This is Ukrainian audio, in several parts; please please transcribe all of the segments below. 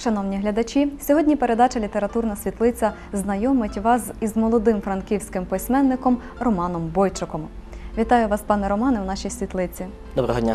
Шановні глядачі, сьогодні передача «Літературна світлиця» знайомить вас із молодим франківським письменником Романом Бойчуком. Вітаю вас, пане Романе, у нашій світлиці. Доброго дня.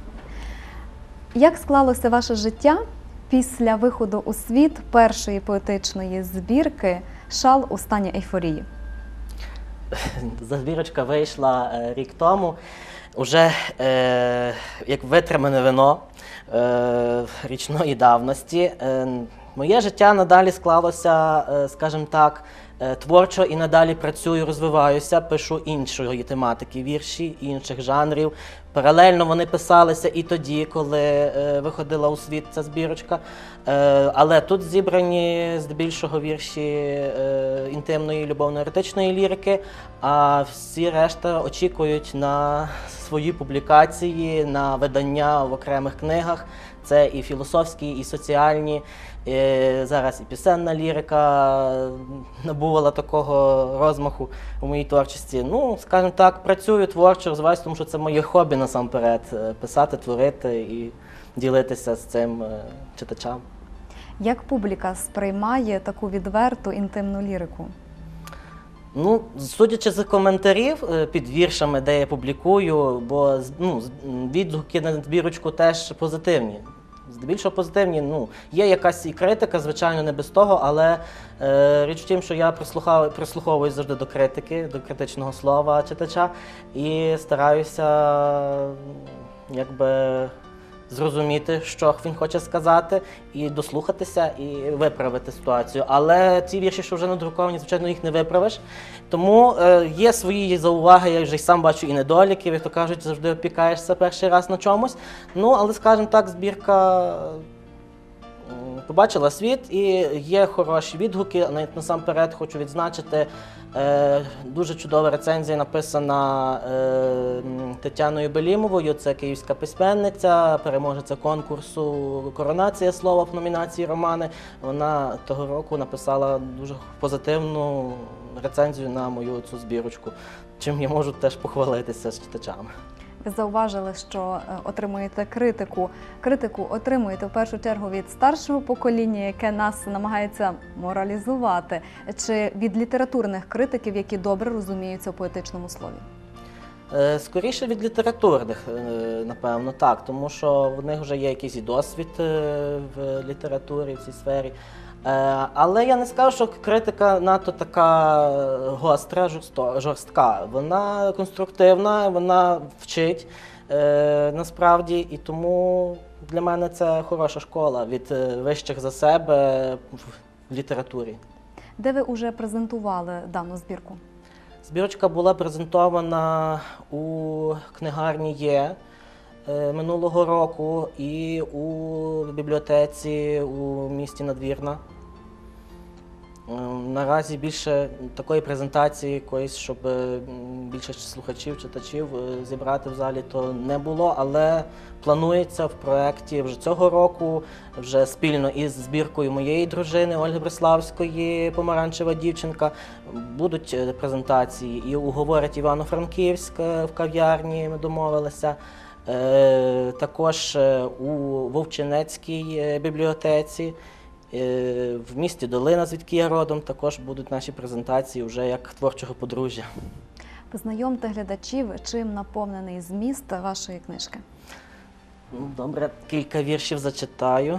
Як склалося ваше життя після виходу у світ першої поетичної збірки «Шал у стані ейфорії»? Збірочка вийшла рік тому. Уже як витримане вино річної давності. Моє життя надалі склалося, скажімо так, творчо і надалі працюю, розвиваюся, пишу іншої тематики, вірші, інших жанрів. Паралельно вони писалися і тоді, коли виходила у світ ця збірочка. Але тут зібрані здебільшого вірші інтимної, любовно-еротичної лірики, а всі решта очікують на свої публікації, на видання в окремих книгах. Це і філософські, і соціальні. Зараз і пісенна лірика набувала такого розмаху у моїй творчості. Ну, скажімо так, працюю творчо, розвиваюся, тому що це моє хобі насамперед – писати, творити і ділитися з цим читачам. Як публіка сприймає таку відверту інтимну лірику? Ну, судячи з коментарів під віршами, де я публікую, бо відгуки на збірочку теж позитивні. Здебільшого позитивні. Є якась і критика, звичайно, не без того, але річ в тім, що я прислуховуюсь завжди до критики, до критичного слова читача і стараюся зрозуміти, що він хоче сказати, і дослухатися, і виправити ситуацію. Але ці вірші, що вже надруковані, звичайно, їх не виправиш. Тому є свої зауваги, я вже й сам бачу і недоліків, як то кажуть, завжди опікаєшся перший раз на чомусь. Але, скажімо так, збірка побачила світ і є хороші відгуки. Насамперед хочу відзначити, дуже чудова рецензія написана Тетяною Белімовою, це київська письменниця, переможеця конкурсу «Коронація слова» в номінації «Романи». Вона того року написала дуже позитивну рецензію на мою цю збірочку, чим я можу теж похвалитися з читачами. Ви зауважили, що отримуєте критику. Критику отримуєте в першу чергу від старшого покоління, яке нас намагається моралізувати, чи від літературних критиків, які добре розуміються у поетичному слові? Скоріше від літературних, напевно, так, тому що в них вже є якийсь і досвід в літературі, в цій сфері. Але я не скажу, що критика надто така гостра, жорстка. Вона конструктивна, вона вчить насправді, і тому для мене це хороша школа від вищих за себе в літературі. Де ви вже презентували дану збірку? Збірочка була презентована у книгарні «Є» минулого року і у бібліотеці у місті Надвірна. Наразі більше такої презентації якоїсь, щоб більше слухачів, читачів зібрати в залі, то не було, але планується в проєкті вже цього року, вже спільно із збіркою моєї дружини Ольги Бреславської «Помаранчева дівчинка». Будуть презентації і у «Говорить Івано-Франківськ» в кав'ярні ми домовилися, також у Вовчинецькій бібліотеці. В місті Долина, звідки я родом, також будуть наші презентації вже як творчого подружжя. Познайомте глядачів, чим наповнений зміст вашої книжки. Добре, кілька віршів зачитаю.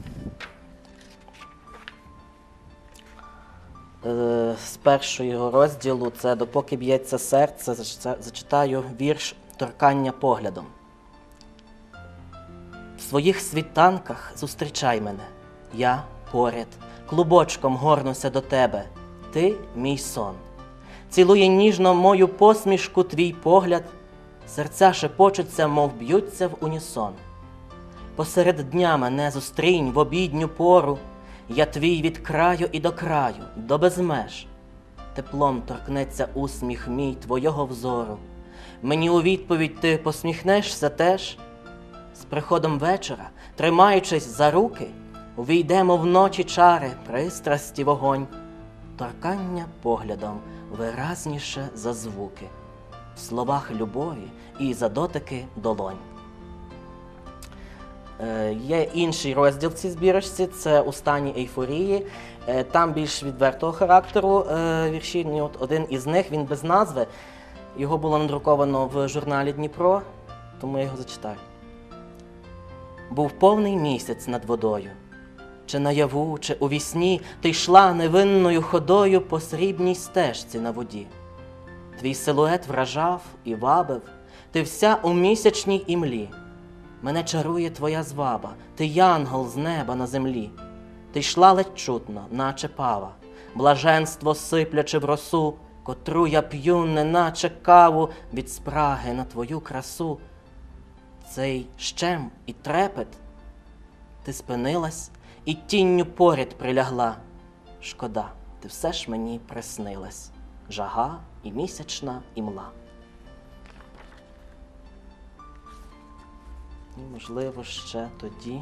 З першого розділу, це «Допоки б'ється серце», зачитаю вірш «Торкання поглядом». В своїх світанках зустрічай мене. Я поряд, клубочком горнуся до тебе, ти мій сон. Цілує ніжно мою посмішку твій погляд, серця шепочуться, мов б'ються в унісон. Посеред дня мене зустрінь в обідню пору, я твій від краю і до краю, до безмеж. Теплом торкнеться усміх мій твого взору, мені у відповідь ти посміхнешся теж. З приходом вечора, тримаючись за руки, увійдемо в ночі чари, пристрасті вогонь, торкання поглядом виразніше за звуки, в словах любові і за дотики долонь. Є інший розділ в цій збірочці, це «У стані ейфорії». Там більш відвертого характеру вірші. І от один із них, він без назви. Його було надруковано в журналі «Дніпро», тому я його зачитаю. Був повний місяць над водою. Чи наяву, чи у вісні ти йшла невинною ходою по срібній стежці на воді. Твій силует вражав і вабив, ти вся у місячній імлі. Мене чарує твоя зваба, ти янгол з неба на землі. Ти йшла ледь чутно, наче пава, блаженство сиплячи в росу, котру я п'ю, неначе каву, від спраги на твою красу. Цей щем і трепет, ти спинилась і тінню поряд прилягла. Шкода, ти все ж мені приснилась, жага і місячна імла. І, можливо, ще тоді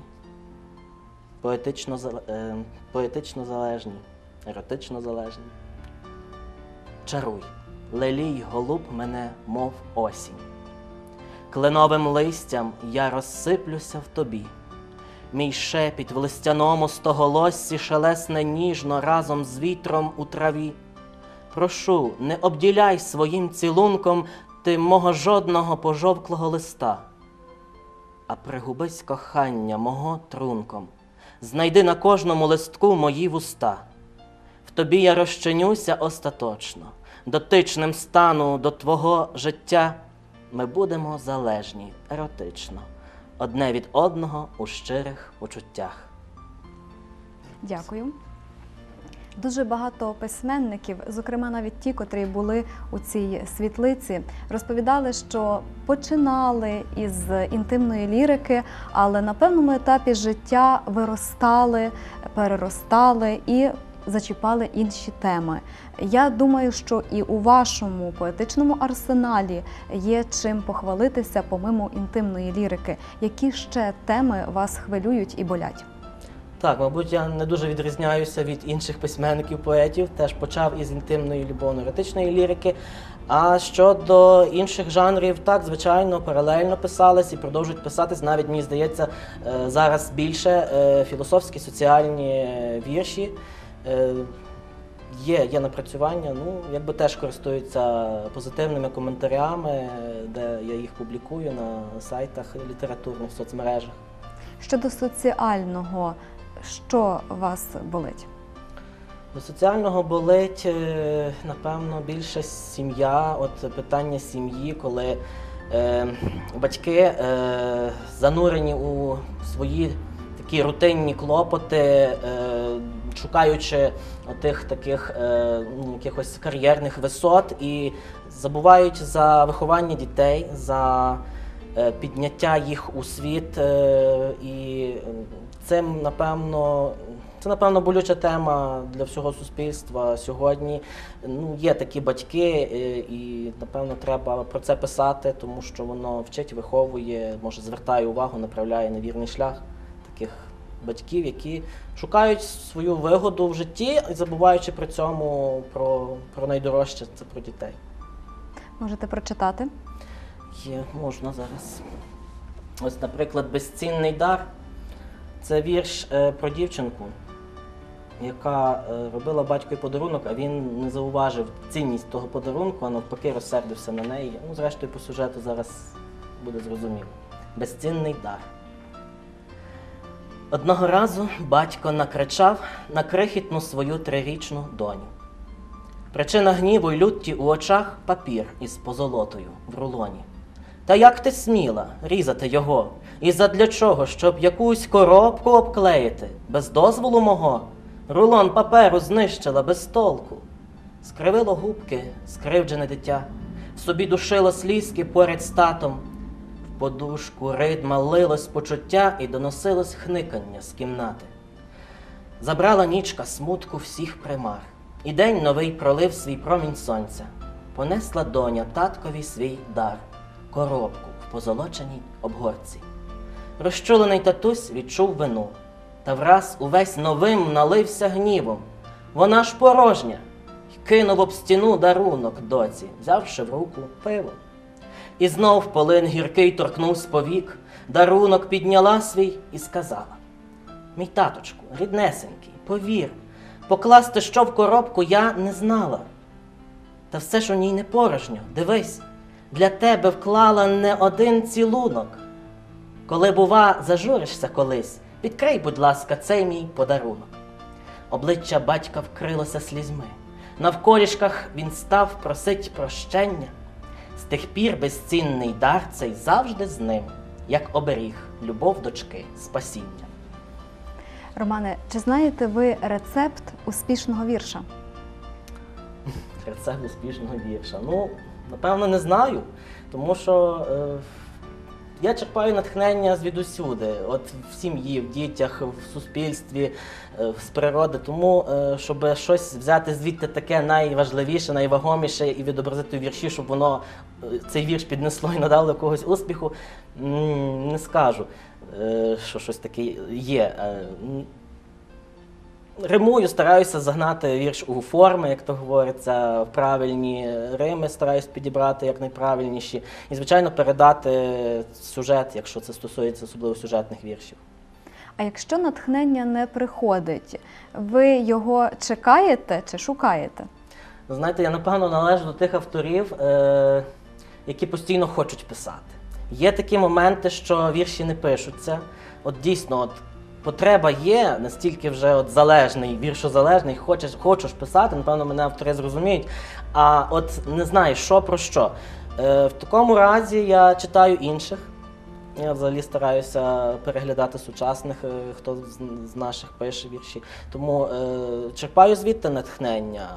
поетично залежні, еротично залежні. Чаруй, лелій, голуб мене, мов осінь. Кленовим листям я розсиплюся в тобі. Мій шепіт в листяному стоголоссі шелесне ніжно разом з вітром у траві. Прошу, не обділяй своїм цілунком ти мого жодного пожовклого листа, а пригубись кохання мого трунком, знайди на кожному листку мої вуста. В тобі я розчинюся остаточно, дотичним стану до твого життя. Ми будемо залежні еротично, одне від одного у щирих почуттях. Дякую. Дуже багато письменників, зокрема навіть ті, котрі були у цій світлиці, розповідали, що починали із інтимної лірики, але на певному етапі життя виростали, переростали і зачіпали інші теми. Я думаю, що і у вашому поетичному арсеналі є чим похвалитися помимо інтимної лірики. Які ще теми вас хвилюють і болять? Так, мабуть, я не дуже відрізняюся від інших письменників-поетів, теж почав із інтимної любовно-еротичної лірики. А щодо інших жанрів, так, звичайно, паралельно писались і продовжують писатись, навіть, мені здається, зараз більше філософські, соціальні вірші. Є напрацювання, якби теж користуються позитивними коментарями, де я їх публікую на сайтах літературних, в соцмережах. Щодо соціального, що вас болить? До соціального болить, напевно, більше сім'я, от питання сім'ї, коли батьки занурені у свої такі рутинні клопоти, шукаючи тих таких якихось кар'єрних висот і забувають за виховання дітей, за підняття їх у світ. І це, напевно, болюча тема для всього суспільства сьогодні. Є такі батьки, і, напевно, треба про це писати, тому що воно вчить, виховує, може, звертає увагу, направляє на вірний шлях таких батьків, які шукають свою вигоду в житті, забуваючи при цьому про найдорожче – це про дітей. Можете прочитати? Можна зараз. Ось, наприклад, «Безцінний дар» – це вірш про дівчинку, яка робила батькові подарунок, а він не зауважив цінність того подарунку, а навпаки розсердився на неї. Зрештою, по сюжету зараз буде зрозуміло. «Безцінний дар». Одного разу батько накричав на крихітну свою 3-річну доню. Причина гніву й лютті у очах – папір із позолотою в рулоні. Та як ти сміла різати його? І задля чого? Щоб якусь коробку обклеїти? Без дозволу мого? Рулон паперу знищила без толку. Скривило губки скривджене дитя, в собі душило слізки поряд з татом. В подушку ридма лилось почуття і доносилось хникання з кімнати. Забрала нічка смутку всіх примар, і день новий пролив свій промінь сонця. Понесла доня таткові свій дар – коробку в позолоченій обгорці. Розчулений татусь відчув вину, та враз увесь новим налився гнівом. Вона ж порожня, й кинув об стіну дарунок доці, взявши в руку пиво. І знов полин гіркий торкнув з повік, дарунок підняла свій і сказала: «Мій таточку, ріднесенький, повір, покласти що в коробку я не знала. Та все ж у ній не порожньо, дивись, для тебе вклала не один цілунок. Коли, бува, зажуришся колись, відкрий, будь ласка, цей мій подарунок». Обличчя батька вкрилося слізьми. Навколішках він став просить прощення. З тих пір безцінний дар цей завжди з ним, як оберіг, любов дочки, спасіння. Романе, чи знаєте ви рецепт успішного вірша? Рецепт успішного вірша. Ну, напевно, не знаю, тому що я черпаю натхнення звідусюди. От в сім'ї, в дітях, в суспільстві, з природи. Тому, щоб щось взяти звідти таке найважливіше, найвагоміше і відобразити у вірші, щоб воно, цей вірш піднесло і надало якогось успіху, не скажу, що щось таке є. Римую, стараюся загнати вірш у форми, як то говориться, в правильні рими стараюся підібрати як найправильніші. І, звичайно, передати сюжет, якщо це стосується особливо сюжетних віршів. А якщо натхнення не приходить, ви його чекаєте чи шукаєте? Знаєте, я, напевно, належу до тих авторів, які постійно хочуть писати. Є такі моменти, що вірші не пишуться. От дійсно, от потреба є, настільки вже от залежний, віршозалежний, хочеш писати, напевно, мене автори зрозуміють, а от не знаєш, що про що. В такому разі я читаю інших. Я взагалі стараюся переглядати сучасних, хто з наших пише вірші. Тому черпаю звідти натхнення.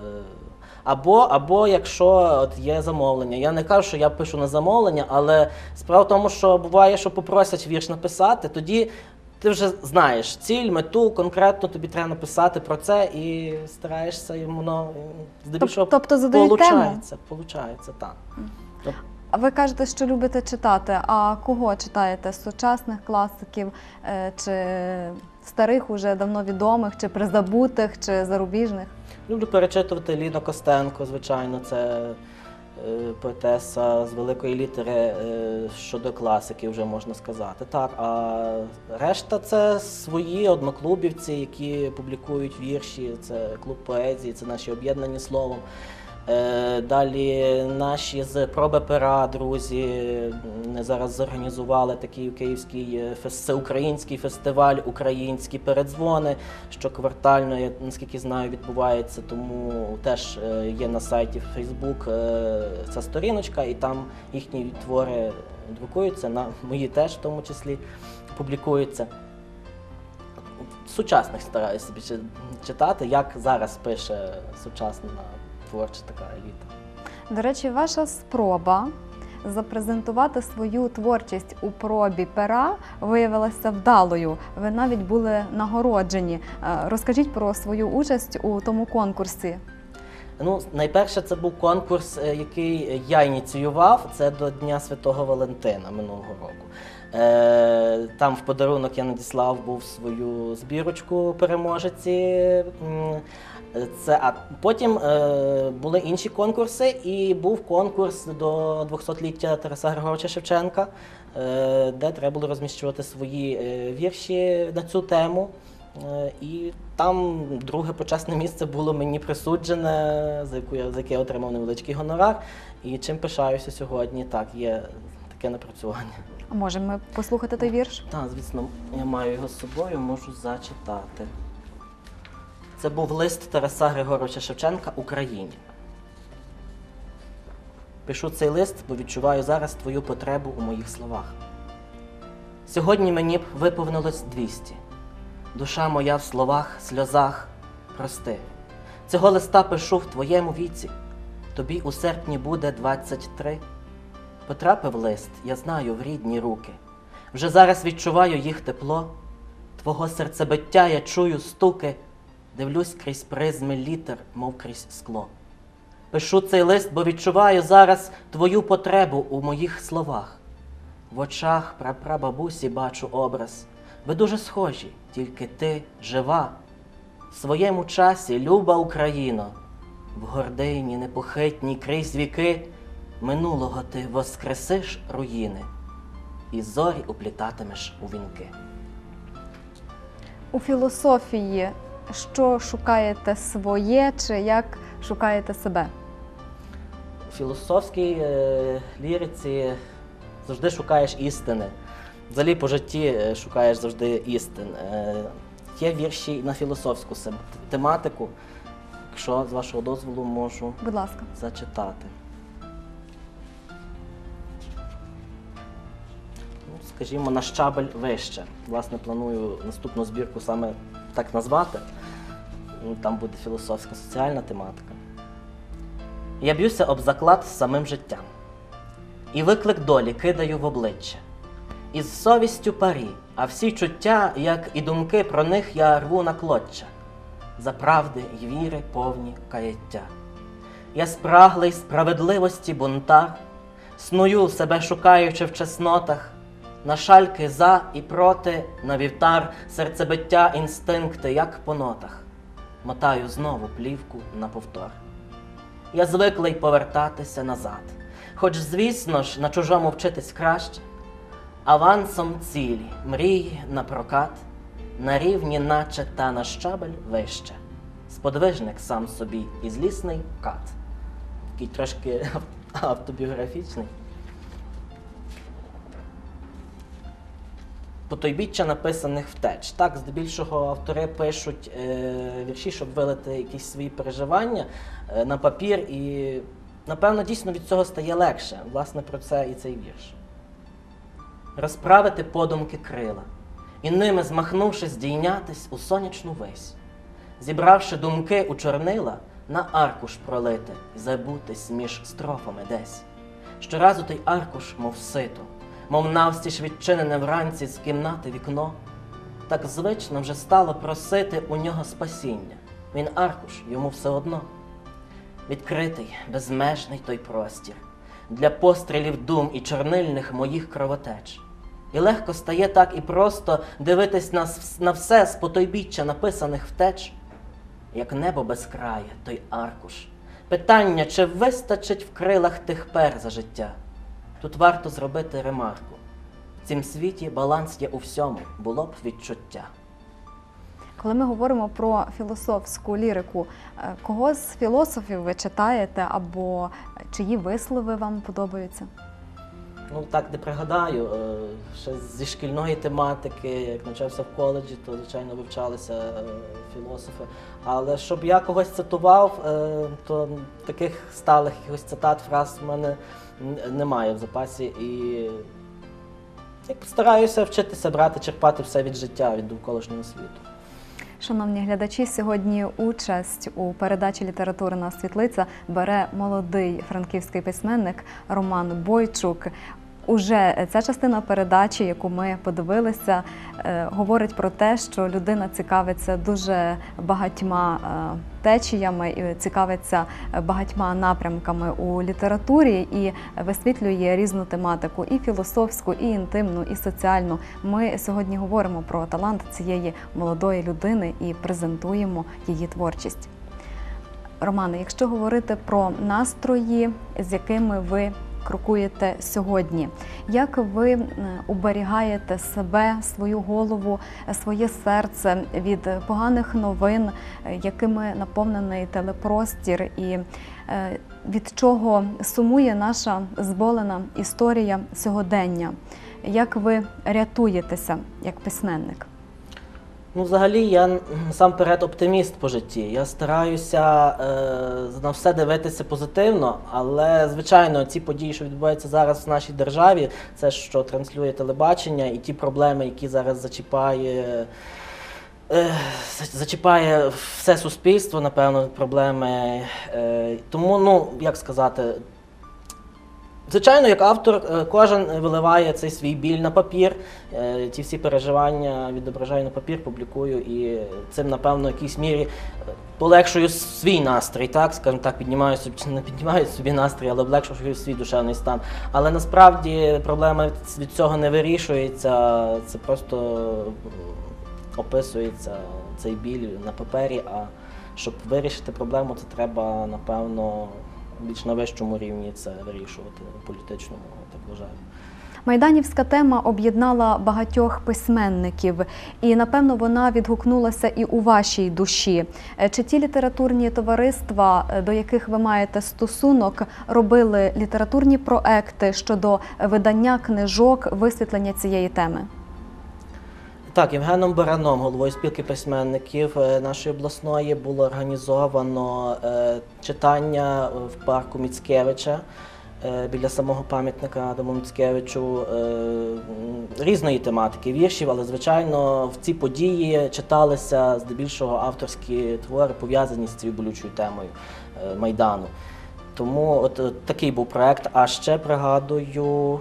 Або якщо от є замовлення. Я не кажу, що я пишу на замовлення, але справа в тому, що буває, що попросять вірш написати, тоді ти вже знаєш ціль, мету, конкретно тобі треба написати про це і стараєшся, і воно здебільшого тобто задають тему? Получається, так. А ви кажете, що любите читати. А кого читаєте? Сучасних класиків, чи старих, уже давно відомих, чи призабутих, чи зарубіжних? Люблю перечитувати Ліну Костенко, звичайно, це поетеса з великої літери щодо класики, вже можна сказати. Так, а решта це свої одноклубівці, які публікують вірші, це клуб поезії, це наші об'єднані словом. Далі наші з проби пера друзі зараз зорганізували такий київський всеукраїнський фестиваль «Українські передзвони», що квартально, я наскільки знаю, відбувається, тому теж є на сайті Facebook ця сторіночка, і там їхні твори друкуються, мої теж в тому числі публікуються. Сучасних стараюся читати, як зараз пише сучасна творча така еліта. До речі, ваша спроба запрезентувати свою творчість у пробі пера виявилася вдалою. Ви навіть були нагороджені. Розкажіть про свою участь у тому конкурсі. Ну, найперше, це був конкурс, який я ініціював. Це до Дня Святого Валентина минулого року. Там в подарунок я надіслав був свою збірочку переможеці. А потім були інші конкурси, і був конкурс до 200-ліття Тараса Григоровича Шевченка, де треба було розміщувати свої вірші на цю тему. І там друге почесне місце було мені присуджене, за яке я отримав невеличкий гонорар. І чим пишаюся сьогодні, так, є таке напрацювання. А можемо ми послухати той вірш? Так, звісно, я маю його з собою, можу зачитати. Це був лист Тараса Григоровича Шевченка Україні. Пишу цей лист, бо відчуваю зараз твою потребу у моїх словах. Сьогодні мені б виповнилось 200. Душа моя в словах, сльозах, прости. Цього листа пишу в твоєму віці. Тобі у серпні буде 23. Потрапив лист, я знаю, в рідні руки. Вже зараз відчуваю їх тепло. Твого серцебиття я чую стуки. Дивлюсь крізь призми літер, мов крізь скло. Пишу цей лист, бо відчуваю зараз твою потребу у моїх словах. В очах прапрабабусі бачу образ. Ви дуже схожі, тільки ти жива. В своєму часі, люба Україно, в гордині непохитній крізь віки, минулого ти воскресиш руїни. і зорі уплітатимеш у вінки. У філософії що шукаєте своє чи як шукаєте себе? У філософській ліриці завжди шукаєш істини. Взагалі по житті шукаєш завжди істин. Є вірші і на філософську тематику, якщо з вашого дозволу можу Будь ласка. зачитати. Ну, скажімо, на щабель вище. Власне, планую наступну збірку саме так назвати. Ну, там буде філософська соціальна тематика. Я б'юся об заклад з самим життям. І виклик долі кидаю в обличчя. Із совістю парі, а всі чуття, як і думки про них, я рву на клоччя. За правди й віри повні каяття. Я спраглий справедливості бунтар, сную себе шукаючи в чеснотах, на шальки за і проти, на вівтар, серцебиття інстинкти, як по нотах. Мотаю знову плівку на повтор. Я звиклий повертатися назад, хоч, звісно ж, на чужому вчитись краще. Авансом цілі, мрії напрокат, на рівні наче та на щабель вище. Сподвижник сам собі і злісний кат. Такий трошки автобіографічний. Потойбіччя написаних втеч. Так, здебільшого автори пишуть вірші, щоб вилити якісь свої переживання на папір, і, напевно, дійсно від цього стає легше. Власне, про це і цей вірш. Розправити подумки крила, і ними, змахнувши, здійнятись у сонячну вись, зібравши думки у чорнила, на аркуш пролити і забутись між строфами десь. Щоразу той аркуш, мов сито, мов навстіж відчинене вранці з кімнати вікно, так звично вже стало просити у нього спасіння. Він аркуш, йому все одно. Відкритий, безмежний той простір, для пострілів дум і чорнильних моїх кровотеч. І легко стає так і просто дивитись на все з потойбіччя написаних втеч. Як небо безкрає, той аркуш. Питання, чи вистачить в крилах тих пер за життя? Тут варто зробити ремарку. В цім світі баланс є у всьому, було б відчуття. Коли ми говоримо про філософську лірику, кого з філософів ви читаєте або чиї вислови вам подобаються? Ну, так не пригадаю, ще зі шкільної тематики, як навчався в коледжі, то, звичайно, вивчалися філософи. Але щоб я когось цитував, то таких сталих якихось цитат, фраз в мене немає в запасі. І стараюся вчитися брати, черпати все від життя, від довколишнього світу. Шановні глядачі, сьогодні участь у передачі «Літературна світлиця» бере молодий франківський письменник Роман Бойчук. Уже ця частина передачі, яку ми подивилися, говорить про те, що людина цікавиться дуже багатьма течіями і цікавиться багатьма напрямками у літературі і висвітлює різну тематику – і філософську, і інтимну, і соціальну. Ми сьогодні говоримо про талант цієї молодої людини і презентуємо її творчість. Романе, якщо говорити про настрої, з якими ви крокуєте сьогодні, як ви уберігаєте себе, свою голову, своє серце від поганих новин, якими наповнений телепростір, і від чого сумує наша зболена історія сьогодення? Як ви рятуєтеся як письменник? Ну, взагалі, я насамперед оптиміст по житті. Я стараюся на все дивитися позитивно, але, звичайно, ці події, що відбуваються зараз в нашій державі, це, що транслює телебачення, і ті проблеми, які зараз зачіпає все суспільство, напевно, проблеми. Тому, ну, як сказати, звичайно, як автор, кожен виливає цей свій біль на папір, ті всі переживання відображаю на папір, публікую, і цим, напевно, в якійсь мірі полегшую свій настрій, так, скажімо так, не піднімаю собі настрій, але облегшую свій душевний стан. Але насправді проблема від цього не вирішується, це просто описується цей біль на папері, а щоб вирішити проблему, це треба, напевно, більш на вищому рівні це вирішувати, політичному, так вважаю. Майданівська тема об'єднала багатьох письменників, і, напевно, вона відгукнулася і у вашій душі. Чи ті літературні товариства, до яких ви маєте стосунок, робили літературні проекти щодо видання книжок, висвітлення цієї теми? Так, Євгеном Бараном, головою спілки письменників нашої обласної, було організовано читання в парку Міцкевича біля самого пам'ятника Адаму Міцкевичу різної тематики віршів, але, звичайно, в ці події читалися здебільшого авторські твори, пов'язані з цією болючою темою Майдану. Тому такий був проєкт. А ще пригадую,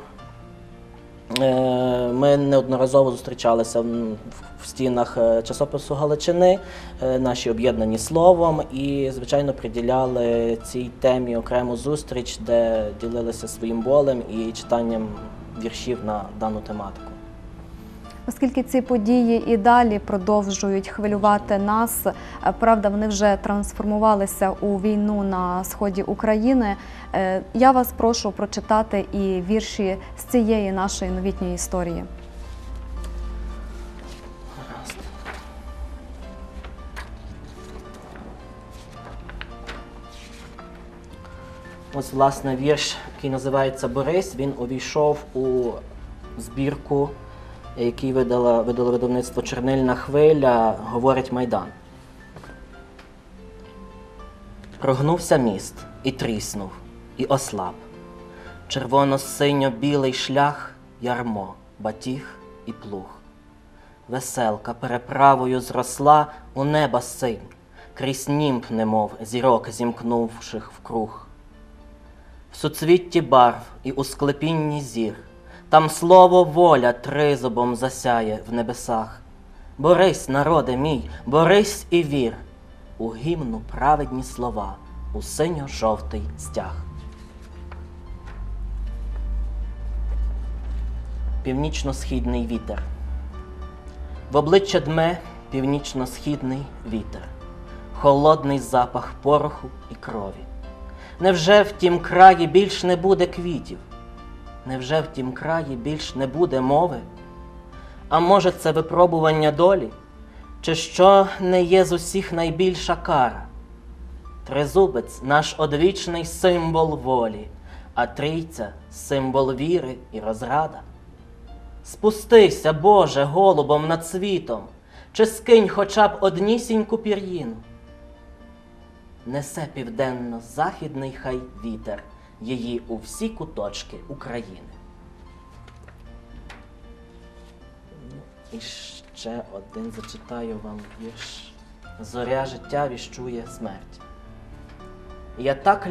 ми неодноразово зустрічалися в стінах часопису «Галичини», наші об'єднані словом, і, звичайно, приділяли цій темі окрему зустріч, де ділилися своїм болем і читанням віршів на дану тематику. Оскільки ці події і далі продовжують хвилювати нас, правда, вони вже трансформувалися у війну на сході України, я вас прошу прочитати і вірші з цієї нашої новітньої історії. Ось, власне, вірш, який називається «Борись», він увійшов у збірку, який видало видавництво «Чорнильна хвиля», говорить Майдан. Прогнувся міст і тріснув, і ослаб. Червоно-синьо-білий шлях, ярмо, батіг і плуг. Веселка переправою зросла у неба синь, крізь німб, немов зірок зімкнувших вкруг. В суцвітті барв і у склепінні зір, там слово воля тризубом засяє в небесах. Борись, народе мій, борись і вір, у гімну праведні слова, у синьо-жовтий стяг. Північно-східний вітер. В обличчя дме північно-східний вітер, холодний запах пороху і крові. Невже в тім краї більш не буде квітів? Невже в тім краї більш не буде мови? А може, це випробування долі? Чи що не є з усіх найбільша кара? Тризубець – наш одвічний символ волі, а трійця – символ віри і розрада. Спустися, Боже, голубом над світом, чи скинь хоча б однісіньку пір'їну. Несе південно-західний хай вітер її у всі куточки України. І ще один зачитаю вам вірш. Зоря життя віщує смерть. Я так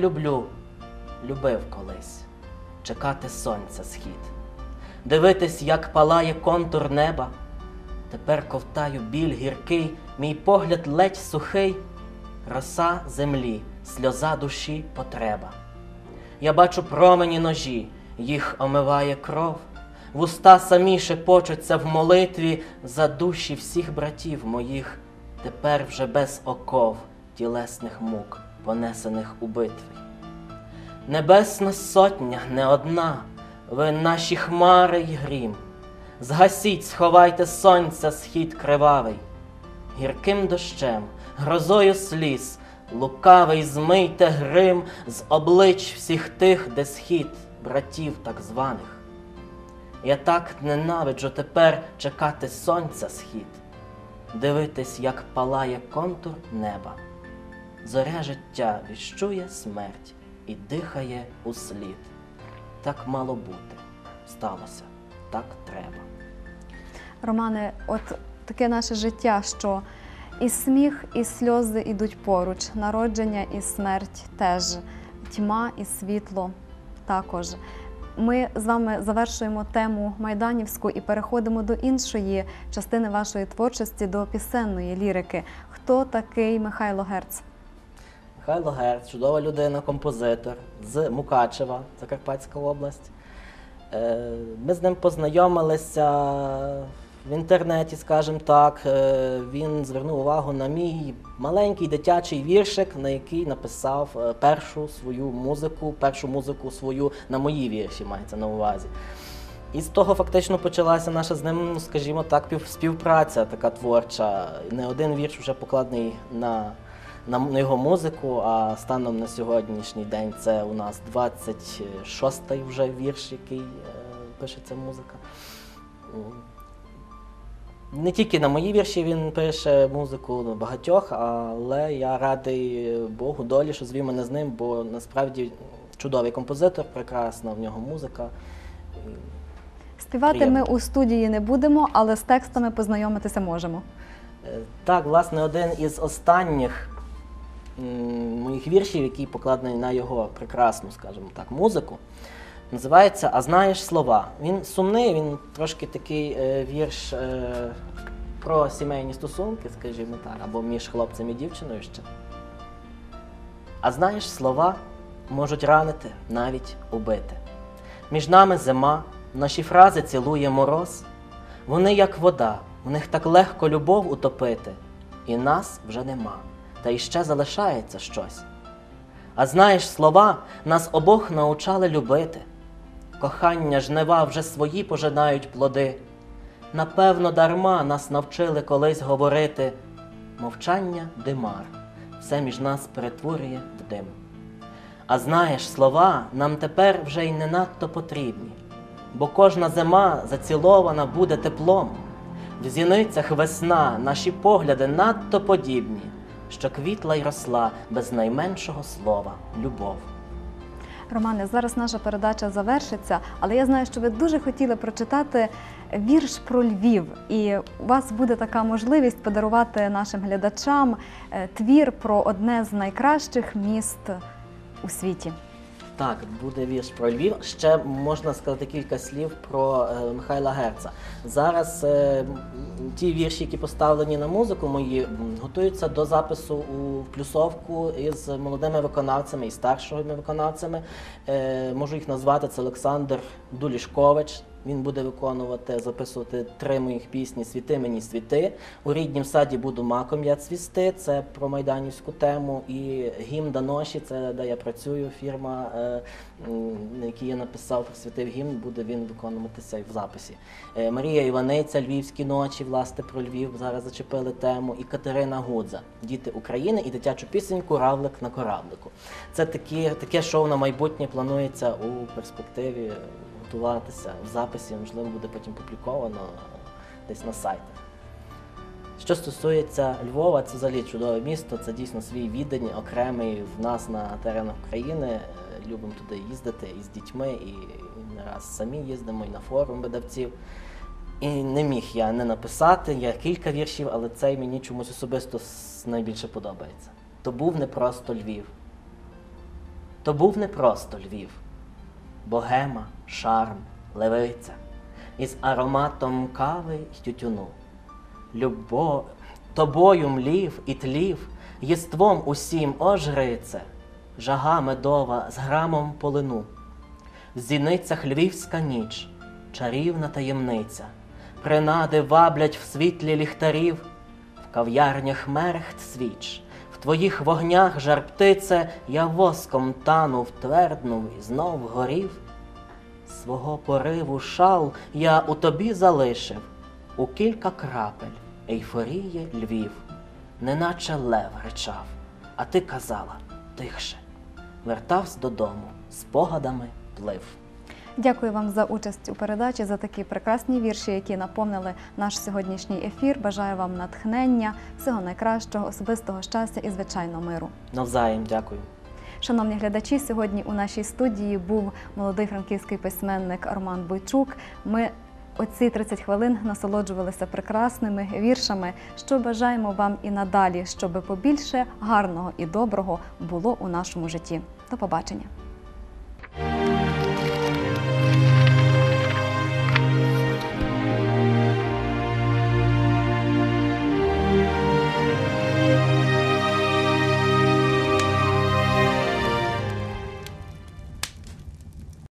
любив колись чекати сонця схід, дивитись, як палає контур неба. Тепер ковтаю біль гіркий, мій погляд ледь сухий, роса землі, сльоза душі потреба. Я бачу промені ножі, їх омиває кров, вуста самі шепочуться в молитві за душі всіх братів моїх, тепер вже без оков тілесних мук, понесених у битві. Небесна сотня не одна, ви наші хмари й грім. Згасіть, сховайте сонця схід кривавий. Гірким дощем, грозою сліз, лукавий змийте грим з облич всіх тих, де схід братів так званих. Я так ненавиджу тепер чекати сонця схід, дивитись, як палає контур неба. Зоря життя віщує смерть і дихає услід. Так мало бути, сталося, так треба. Романе, от таке наше життя, що і сміх, і сльози йдуть поруч, народження і смерть теж, тьма і світло також. Ми з вами завершуємо тему майданівську і переходимо до іншої частини вашої творчості, до пісенної лірики. Хто такий Михайло Герц? Михайло Герц – чудова людина, композитор з Мукачева, Закарпатська область. Ми з ним познайомилися в інтернеті, скажімо так. Він звернув увагу на мій маленький дитячий віршик, на який написав першу музику свою на мої вірші, мається на увазі. І з того фактично почалася наша з ним, ну, скажімо так, співпраця така творча. Не один вірш вже покладений на його музику, а станом на сьогоднішній день це у нас 26-й вже вірш, який пишеться музика. Не тільки на мої вірші він пише музику багатьох, але я радий Богу, долі, що звів мене з ним, бо насправді чудовий композитор, прекрасна в нього музика. Співати Приємно. ми у студії не будемо, але з текстами познайомитися можемо. Так, власне, один із останніх моїх віршів, який покладений на його прекрасну, скажімо так, музику, називається «А знаєш слова». Він сумний, він трошки такий вірш про сімейні стосунки, скажімо так, або між хлопцем і дівчиною ще. А знаєш, слова можуть ранити, навіть убити. Між нами зима, наші фрази цілує мороз. Вони як вода, в них так легко любов утопити. І нас вже нема, та іще залишається щось. А знаєш, слова нас обох научали любити. Кохання жнива вже свої пожинають плоди. Напевно, дарма нас навчили колись говорити. Мовчання димар, все між нас перетворює в дим. А знаєш, слова нам тепер вже й не надто потрібні, бо кожна зима зацілована буде теплом. В зіницях весна наші погляди надто подібні, що квітла й росла без найменшого слова – любов. Романе, зараз наша передача завершиться, але я знаю, що ви дуже хотіли прочитати вірш про Львів. І у вас буде така можливість подарувати нашим глядачам твір про одне з найкращих міст у світі. Так, буде вірш про Львів. Ще можна сказати кілька слів про Михайла Герца. Зараз ті вірші, які поставлені на музику мої, готуються до запису у плюсовку із молодими виконавцями і старшими виконавцями. Можу їх назвати, це Олександр Дулішкович. Він буде записувати 3 моїх пісні «Світи мені світи». «У ріднім саді буду маком я цвісти» – це про майданівську тему. І «Гімн Даноші» – це де я працюю, фірма, на якій я написав, присвятив гімн, буде він виконуватися і в записі. Марія Іваниця «Львівські ночі», власне, про Львів, зараз зачепили тему. І Катерина Гудза «Діти України» і дитячу пісеньку «Равлик на кораблику». Це таке шоу на майбутнє планується у перспективі готуватися в записі, можливо, буде потім публіковано десь на сайтах. Що стосується Львова, це взагалі чудове місто, це дійсно свій відень, окремий в нас на теренах України. Любимо туди їздити і з дітьми, і не раз самі їздимо, і на форум видавців. І не міг я не написати, є кілька віршів, але цей мені чомусь особисто найбільше подобається. То був не просто Львів. То був не просто Львів. Богема, шарм, левиця, із ароматом кави й тютюну. Тобою млів і тлів, єством усім, о жрице, жага медова з грамом полину. В зіницях львівська ніч, чарівна таємниця, принади ваблять в світлі ліхтарів, в кав'ярнях мерехт свіч, в твоїх вогнях, жар птице, я воском танув, тверднув і знов горів. Свого пориву шал я у тобі залишив, у кілька крапель ейфорії Львів, неначе лев ричав, а ти казала тихше, вертавсь додому, спогадами плив. Дякую вам за участь у передачі, за такі прекрасні вірші, які наповнили наш сьогоднішній ефір. Бажаю вам натхнення, всього найкращого, особистого щастя і, звичайно, миру. Навзаєм, дякую. Шановні глядачі, сьогодні у нашій студії був молодий франківський письменник Роман Бойчук. Ми оці 30 хвилин насолоджувалися прекрасними віршами, що бажаємо вам і надалі, щоб побільше гарного і доброго було у нашому житті. До побачення!